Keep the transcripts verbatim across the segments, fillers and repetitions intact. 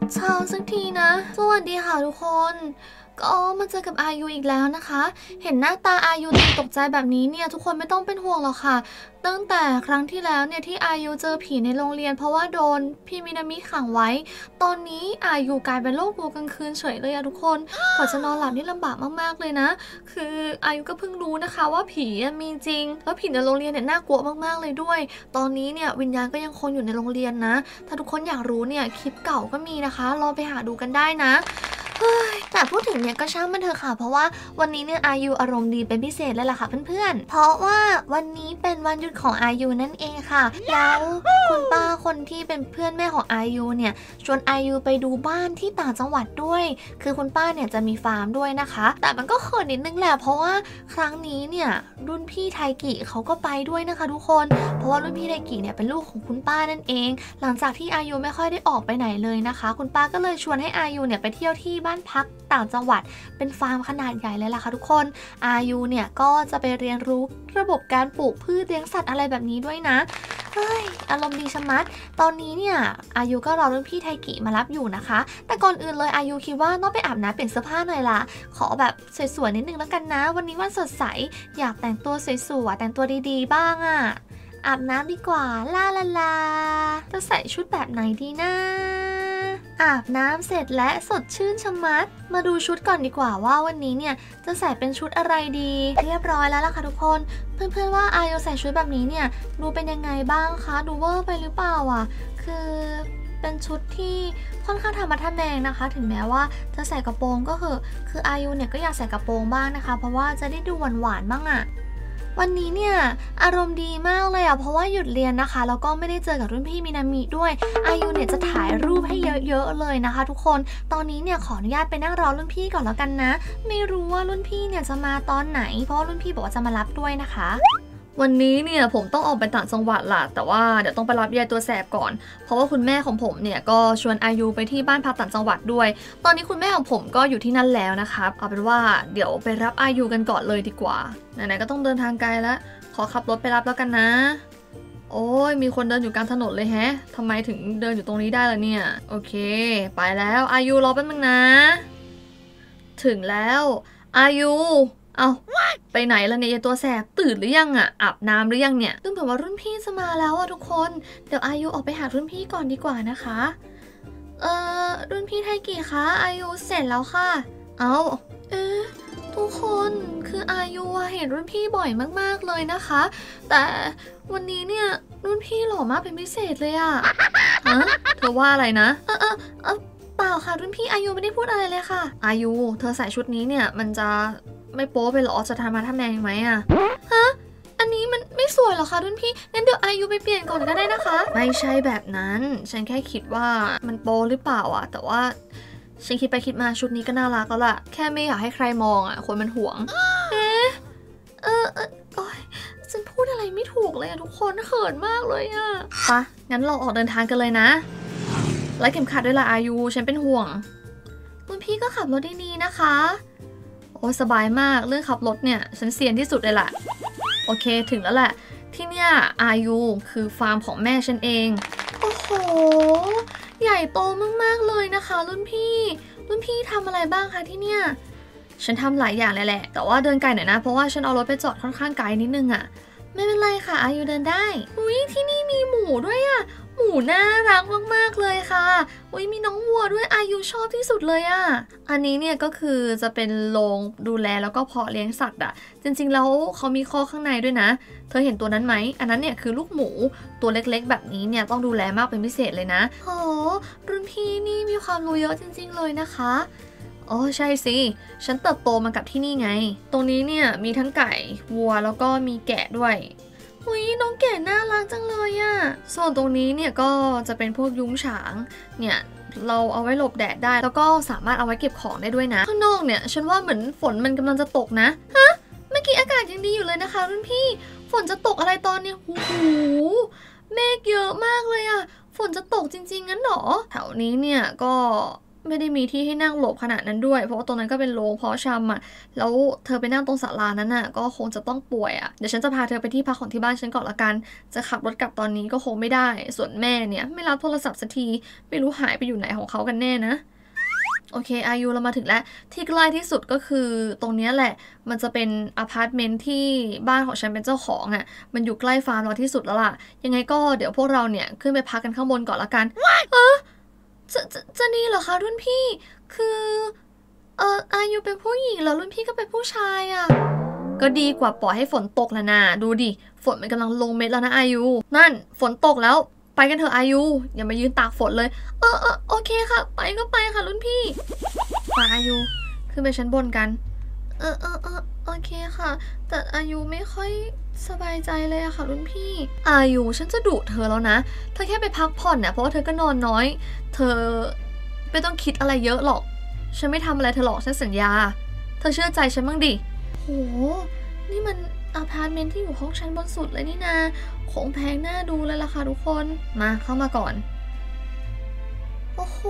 เช้าสักทีนะสวัสดีค่ะทุกคนก็มาเจอกับอายุอีกแล้วนะคะเห็นหน้าตาอายุตกใจแบบนี้เนี่ยทุกคนไม่ต้องเป็นห่วงหรอกค่ะตั้งแต่ครั้งที่แล้วเนี่ยที่อายุเจอผีในโรงเรียนเพราะว่าโดนพี่มินามิขังไว้ตอนนี้อายุกลายเป็นโรคกลัวกลางคืนเฉยเลยอะทุกคนกว่าจะนอนหลับนี่ลำบากมากๆเลยนะคืออายุก็เพิ่งรู้นะคะว่าผีมีจริงแล้วผีในโรงเรียนเนี่ยน่ากลัวมากๆเลยด้วยตอนนี้เนี่ยวิญญาณก็ยังคงอยู่ในโรงเรียนนะถ้าทุกคนอยากรู้เนี่ยคลิปเก่าก็มีนะคะลองไปหาดูกันได้นะแต่พูดถึงเนี่ยก็ช่างมันเถอะค่ะเพราะว่าวันนี้เนี่ยอายุอารมณ์ดีเป็นพิเศษเลยล่ะค่ะเพื่อนๆเพราะว่าวันนี้เป็นวันหยุดของอายุนั่นเองค่ะแล้วคุณป้าคนที่เป็นเพื่อนแม่ของอายุเนี่ยชวนอายุไปดูบ้านที่ต่างจังหวัดด้วยคือคุณป้าเนี่ยจะมีฟาร์มด้วยนะคะแต่มันก็เขินนิดนึงแหละเพราะว่าครั้งนี้เนี่ยรุ่นพี่ไทกิเขาก็ไปด้วยนะคะทุกคนเพราะว่ารุ่นพี่ไทกิเนี่ยเป็นลูกของคุณป้านั่นเองหลังจากที่อายุไม่ค่อยได้ออกไปไหนเลยนะคะคุณป้าก็เลยชวนให้อายุเนี่ยไปเที่ยวที่บ้านพักต่างจังหวัดเป็นฟาร์มขนาดใหญ่เลยล่ะค่ะทุกคนอายุเนี่ยก็จะไปเรียนรู้ระบบการปลูกพืชเลี้ยงสัตว์อะไรแบบนี้ด้วยนะเฮ้ยอารมณ์ดีชะมัดตอนนี้เนี่ยอายุก็รอรุ่นพี่ไทกิมารับอยู่นะคะแต่ก่อนอื่นเลยอายุคิดว่าต้องไปอาบน้ำเปลี่ยนเสื้อผ้าหน่อยล่ะขอแบบสวยๆนิดนึงแล้วกันนะวันนี้วันสดใสอยากแต่งตัวสวยๆแต่งตัวดีๆบ้างอะอาบน้ำดีกว่าลาลาลาจะใส่ชุดแบบไหนดีนะอาบน้ำเสร็จและสดชื่นชะมัดมาดูชุดก่อนดีกว่าว่าวันนี้เนี่ยจะใส่เป็นชุดอะไรดีเรียบร้อยแล้วล่ะค่ะทุกคนเพื่อนๆว่าอายุใส่ชุดแบบนี้เนี่ยดูเป็นยังไงบ้างคะดูเวอร์ไปหรือเปล่าอ่ะคือเป็นชุดที่ค่อนข้างธรรมะทแมงนะคะถึงแม้ว่าจะใส่กระโปรงก็คือคืออายุเนี่ยก็อยากใส่กระโปรงบ้างนะคะเพราะว่าจะได้ดูหวานๆบ้างอ่ะวันนี้เนี่ยอารมณ์ดีมากเลยอ่ะเพราะว่าหยุดเรียนนะคะแล้วก็ไม่ได้เจอกับรุ่นพี่มินามิด้วยอายุเนี่ยจะถ่ายรูปให้เยอะๆเลยนะคะทุกคนตอนนี้เนี่ยขออนุญาตไปนั่งรอรุ่นพี่ก่อนแล้วกันนะไม่รู้ว่ารุ่นพี่เนี่ยจะมาตอนไหนเพราะว่ารุ่นพี่บอกว่าจะมารับด้วยนะคะวันนี้เนี่ยผมต้องออกไปต่างจังหวัดล่ะแต่ว่าเดี๋ยวต้องไปรับยายตัวแสบก่อนเพราะว่าคุณแม่ของผมเนี่ยก็ชวนอายุไปที่บ้านพักต่างจังหวัดด้วยตอนนี้คุณแม่ของผมก็อยู่ที่นั่นแล้วนะครับเอาเป็นว่าเดี๋ยวไปรับอายุกันก่อนเลยดีกว่าไหนๆก็ต้องเดินทางไกลแล้วขอขับรถไปรับแล้วกันนะโอ้ยมีคนเดินอยู่กลางถนนเลยแฮะทำไมถึงเดินอยู่ตรงนี้ได้ล่ะเนี่ยโอเคไปแล้วอายุรอแป๊บนึงนะถึงแล้วอายุเอาไปไหนล่ะเนี่ยยายตัวแสบตื่นหรือยังอ่ะอาบน้ำหรือยังเนี่ยซึ่งแบบว่ารุ่นพี่จะมาแล้วอ่ะทุกคนเดี๋ยวอายุออกไปหารุ่นพี่ก่อนดีกว่านะคะเอ่อรุ่นพี่ไทกิคะอายุเสร็จแล้วค่ะเอาเอ๊ะทุกคนคืออายุเห็นรุ่นพี่บ่อยมากๆเลยนะคะแต่วันนี้เนี่ยรุ่นพี่หล่อมากเป็นพิเศษเลยอ่ะฮะเธอว่าอะไรนะเออเออเออเปล่าค่ะรุ่นพี่อายุไม่ได้พูดอะไรเลยค่ะอายุเธอใส่ชุดนี้เนี่ยมันจะไม่โป๊ไปหรอจะทำมาทำแมงไหมอะฮะอันนี้มันไม่สวยหรอคะรุ่นพี่งั้นเดี๋ยวอายุไปเปลี่ยนก่อนก็ได้นะคะไม่ใช่แบบนั้นฉันแค่คิดว่ามันโป๊หรือเปล่าอะแต่ว่าฉันคิดไปคิดมาชุดนี้ก็น่ารักแล้วล่ะแค่ไม่อยากให้ใครมองอะคนมันหวงเอ๊ะเออเออโอ๊ยฉันพูดอะไรไม่ถูกเลยอะทุกคนเขินมากเลยอะปะงั้นเราออกเดินทางกันเลยนะและเข็มขัดด้วยล่ะอายุฉันเป็นห่วงรุ่นพี่ก็ขับรถดีๆนะคะโอ้สบายมากเรื่องขับรถเนี่ยฉันเซียนที่สุดเลยแหละโอเคถึงแล้วแหละที่เนี่ยอายุคือฟาร์มของแม่ฉันเองโอ้โหใหญ่โตมากๆเลยนะคะรุ่นพี่รุ่นพี่ทำอะไรบ้างคะที่เนี่ยฉันทำหลายอย่างเลยแหละแต่ว่าเดินไกลหน่อยนะเพราะว่าฉันเอารถไปจอดค่อนข้างไกลนิดนึงอะไม่เป็นไรค่ะอายุเดินได้อุ้ยที่นี่มีหมูด้วยอะหมูน่ารักมากๆเลยค่ะอุ้ยมีน้องวัวด้วยอายุชอบที่สุดเลยอะอันนี้เนี่ยก็คือจะเป็นโรงดูแลแล้วก็เพาะเลี้ยงสัตว์อะจริงๆแล้วเขามีข้อข้างในด้วยนะเธอเห็นตัวนั้นไหมอันนั้นเนี่ยคือลูกหมูตัวเล็กๆแบบนี้เนี่ยต้องดูแลมากเป็นพิเศษเลยนะโหรุ่นพี่นี่มีความรู้เยอะจริงๆเลยนะคะอ๋อใช่สิฉันเติบโตมากับที่นี่ไงตรงนี้เนี่ยมีทั้งไก่วัวแล้วก็มีแกะด้วยอุ้ยน้องแก่น่ารักจังเลยอะส่วนตรงนี้เนี่ยก็จะเป็นพวกยุ้งฉางเนี่ยเราเอาไว้หลบแดดได้แล้วก็สามารถเอาไว้เก็บของได้ด้วยนะข้างนอกเนี่ยฉันว่าเหมือนฝนมันกำลังจะตกนะฮะเมื่อกี้อากาศยังดีอยู่เลยนะคะรุ่นพี่ฝนจะตกอะไรตอนนี้โอ้โหเมฆเยอะมากเลยอะฝนจะตกจริงๆงั้นหรอแถวนี้เนี่ยก็ไม่ได้มีที่ให้นั่งหลบขนาดนั้นด้วยเพราะว่าตรงนั้นก็เป็นโรงเพาะชำอ่ะแล้วเธอไปนั่งตรงศาลานั้นอ่ะก็คงจะต้องป่วยอ่ะเดี๋ยวฉันจะพาเธอไปที่พักของที่บ้านฉันก่อนละกันจะขับรถกลับตอนนี้ก็คงไม่ได้ส่วนแม่เนี่ยไม่รับโทรศัพท์สักทีไม่รู้หายไปอยู่ไหนของเขากันแน่นะโอเคอายุเรามาถึงแล้วที่ใกล้ที่สุดก็คือตรงนี้แหละมันจะเป็นอพาร์ตเมนต์ที่บ้านของฉันเป็นเจ้าของอ่ะมันอยู่ใกล้ฟาร์มเราที่สุดแล้วล่ะยังไงก็เดี๋ยวพวกเราเนี่ยขึ้นไปพักกันข้างบนก่อนละกันเออจะจะจะดีเหรอคะรุ่นพี่คือเอออายุเป็นผู้หญิงแล้วรุ่นพี่ก็เป็นผู้ชายอ่ะก็ดีกว่าปล่อยให้ฝนตกแล้วนะดูดิฝนมันกำลังลงเม็ดแล้วนะอายุนั่นฝนตกแล้วไปกันเถอะอายุอย่ามายืนตากฝนเลยเออเออโอเคค่ะไปก็ไปค่ะรุ่นพี่ไปอายุขึ้นไปชั้นบนกันเออเออเออโอเคค่ะแต่อายุไม่ค่อยสบายใจเลยอะค่ะรุ่นพี่อายุฉันจะดุเธอแล้วนะเธอแค่ไปพักผ่อนเนี่ยเพราะว่าเธอก็นอนน้อยเธอไม่ต้องคิดอะไรเยอะหรอกฉันไม่ทำอะไรเธอหรอกฉันสัญญาเธอเชื่อใจฉันบ้างดิโหนี่มันอพาร์ตเมนต์ที่อยู่ห้องชั้นบนสุดเลยนี่นาของแพงน่าดูเลยล่ะค่ะทุกคนมาเข้ามาก่อนโอ้โห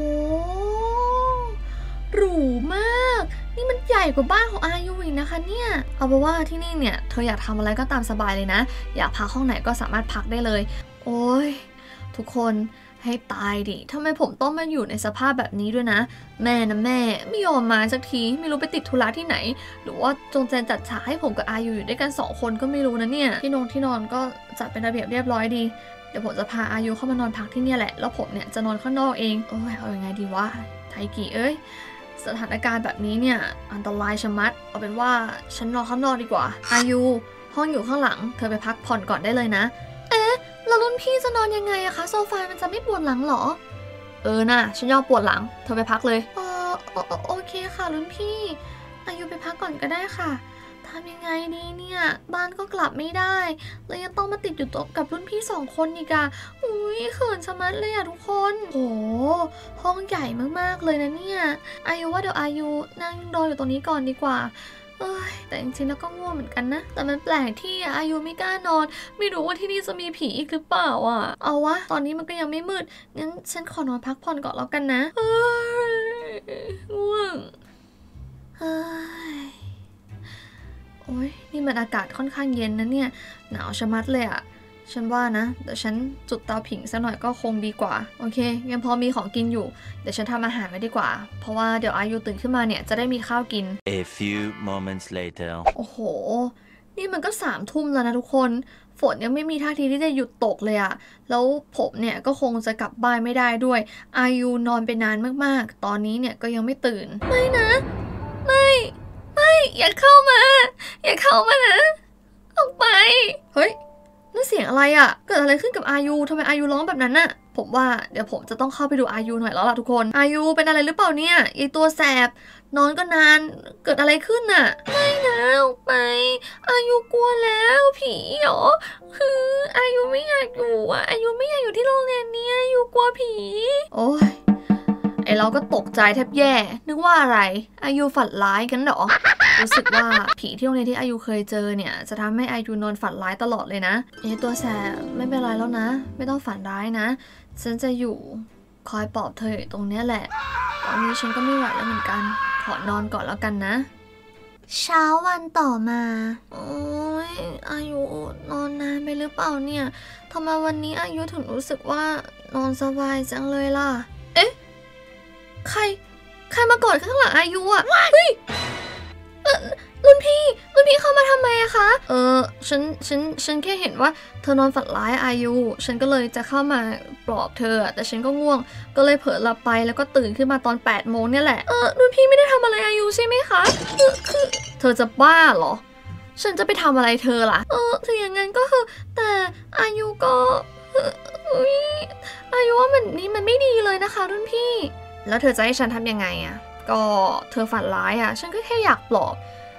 หรูมากนี่มันใหญ่กว่าบ้านของอายุอีกนะคะเนี่ยเอาเป็นว่าที่นี่เนี่ยเธออยากทำอะไรก็ตามสบายเลยนะอยากพักห้องไหนก็สามารถพักได้เลยโอ้ยทุกคนให้ตายดิทำไมผมต้องมาอยู่ในสภาพแบบนี้ด้วยนะแม่นะแม่ไม่ยอมมาสักทีไม่รู้ไปติดธุระที่ไหนหรือว่าจงใจจัดฉากให้ผมกับอายุอยู่ด้วยกันสองคนก็ไม่รู้นะเนี่ยที่นอนที่นอนก็จัดเป็นระเบียบเรียบร้อยดีเดี๋ยวผมจะพาอายุเข้ามานอนพักที่นี่แหละแล้วผมเนี่ยจะนอนข้างนอกเองโอ้ยเอายังไงดีวะไทกิเอ้ยสถานการณ์แบบนี้เนี่ยอันตรายชะมัดเอาเป็นว่าฉันนอนข้างนอกดีกว่าอายุห้องอยู่ข้างหลังเธอไปพักผ่อนก่อนได้เลยนะเอ๊ะแล้วรุ่นพี่จะนอนยังไงอะคะโซฟามันจะไม่ปวดหลังหรอเออน่ะฉันยอมปวดหลังเธอไปพักเลยเออโอเคค่ะรุ่นพี่อายุไปพักก่อนก็ได้ค่ะทำยังไงดีเนี่ยบ้านก็กลับไม่ได้แล้วยังต้องมาติดอยู่กับรุ่นพี่สองคนอีกอะอุ้ยเขินชะมัดเลยอะทุกคนโอ้ห้องใหญ่มากๆเลยนะเนี่ยอายุว่าเดี๋ยวอายุนั่งรออยู่ตรงนี้ก่อนดีกว่าเอ้ยแต่จริงๆแล้วก็ง่วงเหมือนกันนะแต่มันแปลกที่อายุไม่กล้านอนไม่รู้ว่าที่นี่จะมีผีอีกหรือเปล่าอ่ะเอาวะตอนนี้มันก็ยังไม่มืดงั้นฉันขอนอนพักผ่อนก่อนแล้วกันนะเอ้ยง่วงเฮ้ยโอ้ยนี่มันอากาศค่อนข้างเย็นนะเนี่ยหนาวชะมัดเลยอ่ะฉันว่านะเดี๋ยวฉันจุดเตาผิงสักหน่อยก็คงดีกว่าโอเคยังพอมีของกินอยู่เดี๋ยวฉันทำอาหารไว้ดีกว่าเพราะว่าเดี๋ยวอายุตื่นขึ้นมาเนี่ยจะได้มีข้าวกิน A few moments later โอ้โหนี่มันก็สามทุ่มแล้วนะทุกคนฝนยังไม่มีท่าทีที่จะหยุดตกเลยอะแล้วผมเนี่ยก็คงจะกลับบ้านไม่ได้ด้วยอายุนอนไปนานมากๆตอนนี้เนี่ยก็ยังไม่ตื่นไม่นะไม่ไม่อย่าเข้ามาอย่าเข้ามานะออกไปเฮ้ยนั่นเสียงอะไรอะเกิดอะไรขึ้นกับอายุทำไมอายุร้องแบบนั้นน่ะผมว่าเดี๋ยวผมจะต้องเข้าไปดูอายุหน่อยแล้วล่ะทุกคนอายุเป็นอะไรหรือเปล่าเนี่ยไอตัวแสบนอนก็นานเกิดอะไรขึ้นน่ะไม่นะออกไปอายุกลัวแล้วผีเหรอคืออายุไม่อยากอยู่อ่ะอายุไม่อยากอยู่ที่โรงเรียนนี้อายุกลัวผีโอ้ยไอเราก็ตกใจแทบแย่นึกว่าอะไรอายุฝันร้ายกันเหรอรู้สึกว่าผีที่โรงเรียนที่อายุเคยเจอเนี่ยจะทำให้อายุนอนฝันร้ายตลอดเลยนะเอ้ตัวแสบไม่เป็นไรแล้วนะไม่ต้องฝันร้ายนะฉันจะอยู่คอยปลอบเธอตรงนี้แหละตอนนี้ฉันก็ไม่ไหวแล้วเหมือนกันขอนอนก่อนแล้วกันนะเช้าวันต่อมาโอ้ยอายุนอนนานไปหรือเปล่าเนี่ยทำไมวันนี้อายุถึงรู้สึกว่านอนสบายจังเลยล่ะเอ๊ะใครใครมากอดข้างหลังอายุอ่ะเฮ้ยรุ่นพี่รุ่นพี่เข้ามาทำไมอะคะเออฉันฉันฉันแค่เห็นว่าเธอนอนฝันร้ายอายุฉันก็เลยจะเข้ามาปลอบเธอแต่ฉันก็ง่วงก็เลยเผลอหลับไปแล้วก็ตื่นขึ้นมาตอนแปดโมงเนี่ยแหละเออรุ่นพี่ไม่ได้ทำอะไรอายุใช่ไหมคะคือคือเธอจะบ้าเหรอฉันจะไปทำอะไรเธอล่ะเออถึงอย่างงั้นก็คือแต่อายุก็อุ้ยอายุว่ามันนี่มันไม่ดีเลยนะคะรุ่นพี่แล้วเธอจะให้ฉันทำยังไงอะก็เธอฝันร้ายอะฉันก็แค่อยากปลอบ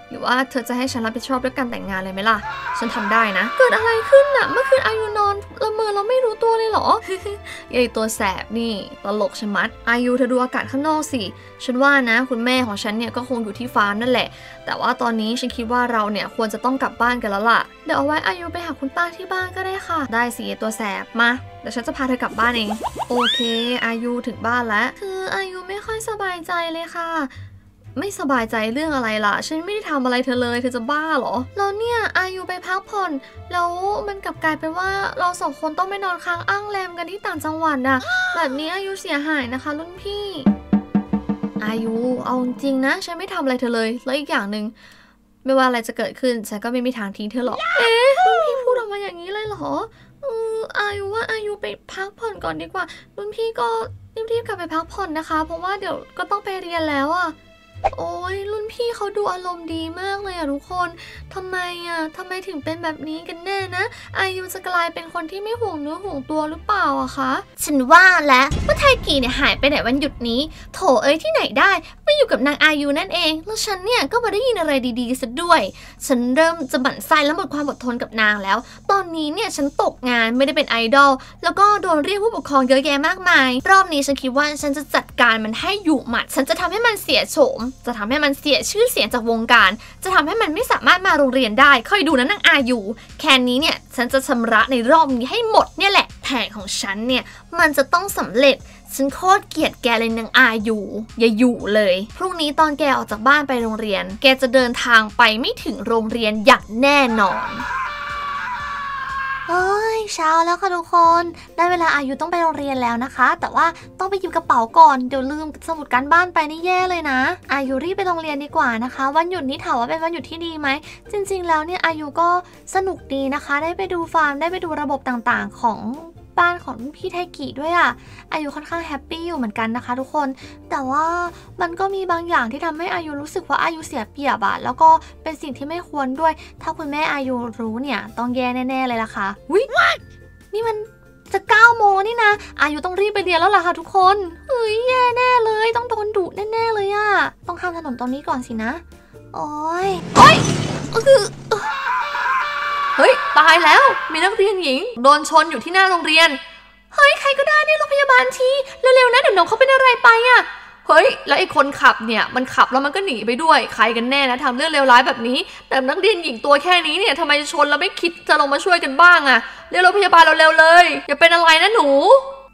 หรือว่าเธอจะให้ฉันรับผิดชอบด้วยการแต่งงานเลยไหมล่ะฉันทำได้นะเกิดอะไรขึ้นน่ะเมื่อคืนอายุนอนละเมอเราไม่รู้ตัวเลยเหรอ ยายตัวแสบนี่ตลกชะมัดอายุเธอดูอากาศข้างนอกสิฉันว่านะคุณแม่ของฉันเนี่ยก็คงอยู่ที่ฟาร์มนั่นแหละแต่ว่าตอนนี้ฉันคิดว่าเราเนี่ยควรจะต้องกลับบ้านกันแล้วล่ะเดี๋ยวเอาไว้อายุไปหาคุณป้าที่บ้านก็ได้ค่ะได้สิตัวแสบมาเดี๋ยวฉันจะพาเธอกลับบ้านเองโอเคอายุถึงบ้านแล้วคืออายุไม่ค่อยสบายใจเลยค่ะไม่สบายใจเรื่องอะไรล่ะฉันไม่ได้ทำอะไรเธอเลยเธอจะบ้าเหรอแล้วเนี่ยอายุไปพักผ่อนแล้วมันกลับกลายเป็นว่าเราสองคนต้องไปนอนค้างอ้างแรมกันที่ต่างจังหวัดอะแบบนี้อายุเสียหายนะคะรุ่นพี่อายุเอาจริงนะฉันไม่ทำอะไรเธอเลยแล้วอีกอย่างหนึ่งไม่ว่าอะไรจะเกิดขึ้นฉันก็ไม่มีทางทิ้งเธอหรอกเอ๊ะรุ่นพี่พูดออกมาอย่างนี้เลยเหรอเอออายุว่าอายุไปพักผ่อนก่อนดีกว่ารุ่นพี่ก็รีบๆกลับไปพักผ่อนนะคะเพราะว่าเดี๋ยวก็ต้องไปเรียนแล้วอะโอ้ยรุ่นพี่เขาดูอารมณ์ดีมากเลยอะทุกคนทำไมอะทำไมถึงเป็นแบบนี้กันแน่นะอายุจะกลายเป็นคนที่ไม่ห่วงเนื้อห่วงตัวหรือเปล่าอะคะฉันว่าแล้วว่าไทกีเนี่ยหายไปไหนวันหยุดนี้โถเอ้ยที่ไหนได้ไม่อยู่กับนางอายุนั่นเองแล้วฉันเนี่ยก็มาได้ยินอะไรดีๆซะด้วยฉันเริ่มจะหมั่นไส้และหมดความอดทนกับนางแล้วตอนนี้เนี่ยฉันตกงานไม่ได้เป็นไอดอลแล้วก็โดนเรียกผู้ปกครองเยอะแยะมากมายรอบนี้ฉันคิดว่าฉันจะจัดการมันให้อยู่หมัดฉันจะทำให้มันเสียโฉมจะทำให้มันเสียชื่อเสียงจากวงการจะทำให้มันไม่สามารถมาโรงเรียนได้ค่อยดูนะนางอายุแค่นี้เนี่ยฉันจะชำระในรอบนี้ให้หมดเนี่ยแหละแผนของฉันเนี่ยมันจะต้องสำเร็จฉันโคตรเกลียดแกเลยนางอายุอย่าอยู่เลยพรุ่งนี้ตอนแกออกจากบ้านไปโรงเรียนแกจะเดินทางไปไม่ถึงโรงเรียนอย่างแน่นอนเฮ้ยเช้าแล้วค่ะทุกคนได้เวลาอายุต้องไปโรงเรียนแล้วนะคะแต่ว่าต้องไปหยิบกระเป๋าก่อนเดี๋ยวลืมสมุดการบ้านไปนี่แย่เลยนะอายุรีบไปโรงเรียนดีกว่านะคะวันหยุดนี้ถามว่าเป็นวันหยุดที่ดีไหมจริงๆแล้วเนี่ยอายุก็สนุกดีนะคะได้ไปดูฟาร์มได้ไปดูระบบต่างๆของบ้านของพี่ไทกิด้วยอ่ะอายุค่อนข้างแฮปปี้อยู่เหมือนกันนะคะทุกคนแต่ว่ามันก็มีบางอย่างที่ทำให้อายุรู้สึกว่าอายุเสียเปรียบอะแล้วก็เป็นสิ่งที่ไม่ควรด้วยถ้าคุณแม่อายุรู้เนี่ยต้องแย่แน่ๆเลยล่ะค่ะวินี่มันจะเก้าโมงนี่นะอายุต้องรีบไปเรียนแล้วล่ะค่ะทุกคนเฮ้ยแย่แน่เลยต้องโดนดุแน่ๆเลยอะต้องข้ามถนนตรงนี้ก่อนสินะโอ้ยโอ้ยคือเฮ้ยตายแล้วมีนักเรียนหญิงโดนชนอยู่ที่หน้าโรงเรียนเฮ้ยใครก็ได้นี่โรงพยาบาลทีเร็วๆนะเดี๋ยวน้องเขาเป็นอะไรไปอะเฮ้ยแล้วไอ้คนขับเนี่ยมันขับแล้วมันก็หนีไปด้วยใครกันแน่นะทำเรื่องเลวร้ายแบบนี้แต่นักเรียนหญิงตัวแค่นี้เนี่ยทำไมชนแล้วไม่คิดจะลงมาช่วยกันบ้างอะเรียกรถพยาบาลเราเร็วเลยอย่าเป็นอะไรนะหนู